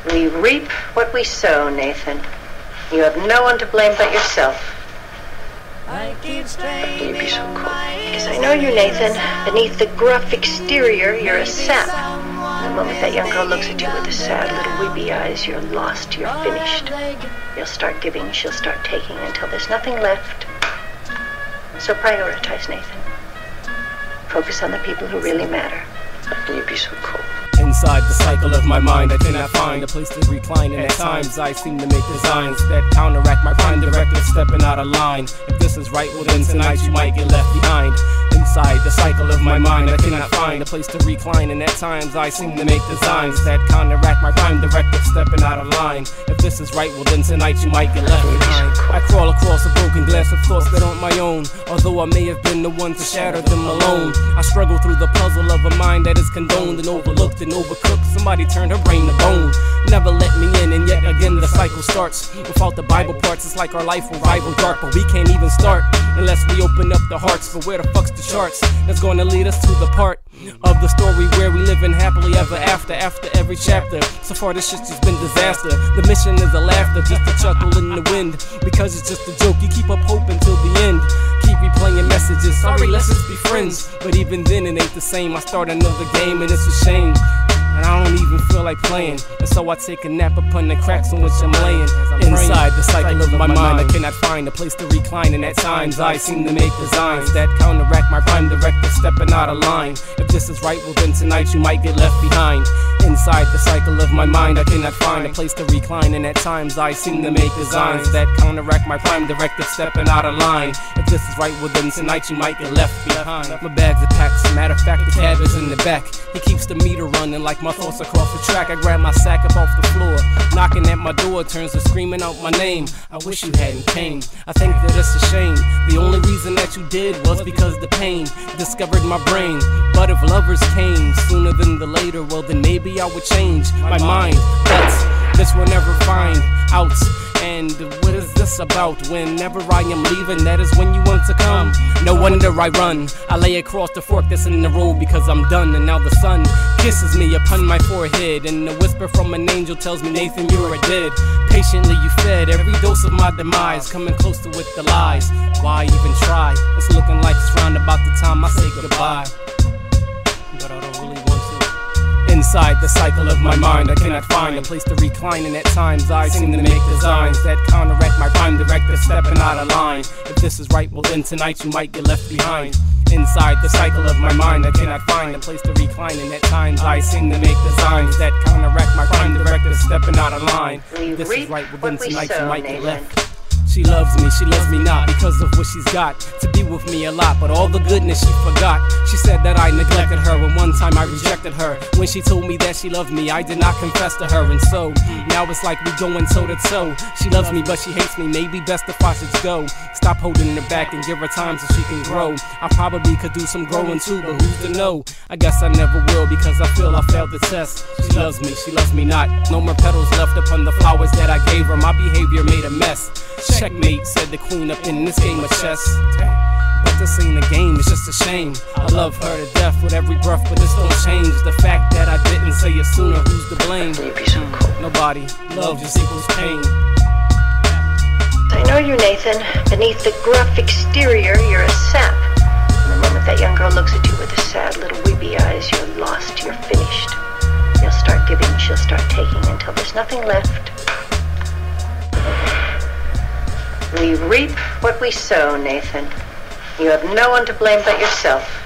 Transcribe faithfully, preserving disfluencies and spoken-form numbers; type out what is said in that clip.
We reap what we sow, Nathan. You have no one to blame but yourself. You'd be so cool. Because I know you, Nathan. Beneath the gruff exterior, you're a sap. The moment that young girl looks at you with the sad little weepy eyes, you're lost, you're finished. You'll start giving, she'll start taking until there's nothing left. So prioritize, Nathan. Focus on the people who really matter. You'd be so cool. Inside the cycle of my mind, I cannot find a place to recline, and at times I seem to make designs that counteract my prime directive stepping out of line. If this is right, well then tonight you might get left behind. Inside the cycle of my mind, I cannot find a place to recline, and at times I seem to make designs that counteract my prime directive stepping out of line. If this is right, well then tonight you might get left behind. I crawl across a broken glass of thoughts that aren't my own, although I may have been the one to shatter them alone. I struggle through the puzzle of a mind that is condoned and overlooked and overcooked. Somebody turned her brain to bone, never let me in, and yet again the cycle starts. Without the Bible parts, it's like our life will rival dark, but we can't even start unless we open up the hearts. For where the fuck's the charts that's going to lead us to the part of the story where we living happily ever after, after every chapter. So far this shit's just been disaster. The mission is a laughter, just a chuckle in the wind, because it's just a joke. You keep up hope until the end, keep replaying messages, sorry, let's just be friends. But even then it ain't the same. I start another game and it's a shame, and I don't even feel like playing. And so I take a nap upon the cracks on which I'm laying. Inside the cycle of my mind, I cannot find a place to recline, and at times I seem to make designs that counteract my prime directive stepping out of line. If this is right, well then tonight you might get left behind. Inside the cycle of my mind, I cannot find a place to recline, and at times I seem to make designs that counteract my prime directive stepping out of line. If this is right, well then tonight you might get left behind. My bags are packed, matter of fact the cab is in the back. He keeps the meter running like my thoughts across the track. I grab my sack up off the floor, knocking at my door turns to screaming out my name. I wish you hadn't came. I think that it's a shame. The only reason that you did was because the pain discovered my brain. But if lovers came sooner than the later, well then maybe I would change my mind. But this will never find out. And what is this about? Whenever I am leaving, that is when you want to come. No wonder I run. I lay across the fork that's in the road because I'm done. And now the sun kisses me upon my forehead, and a whisper from an angel tells me, Nathan, you are dead. Patiently you fed every dose of my demise, coming closer with the lies. Why even try? It's looking like it's round about the time I say goodbye, but I don't really want to. Inside the cycle of my mind, I cannot find a place to recline, and at times I seem to make designs that counteract my prime directive stepping out of line. If this is right, well then tonight you might get left behind. Inside the cycle of my mind, I cannot find a place to recline, and at times I seem to make designs that counteract my prime directive stepping out of line. If this is right, well then tonight you might get left. She loves me, she loves me not because of what she's got, to be with me a lot, but all the goodness she forgot. She said that I neglected her, and one time I rejected her. When she told me that she loved me, I did not confess to her, and so now it's like we going toe to toe. She loves me but she hates me, maybe best if I should go. Stop holding her back and give her time so she can grow. I probably could do some growing too, but who's to know? I guess I never will because I feel I failed the test. She loves me, she loves me not. No more petals left upon the flowers that I gave her. My behavior made a mess. Checkmate, said the queen up in this game of chess. But this ain't a game, it's just a shame. I love her to death with every breath, but this don't change the fact that I didn't say it sooner. Who's to blame? Nobody. Love just equals pain. I know you, Nathan. Beneath the gruff exterior, you're a sap. And the moment that young girl looks at you with the sad little weepy eyes, you're lost, you're finished. You'll start giving, she'll start taking until there's nothing left. We reap what we sow, Nathan. You have no one to blame but yourself.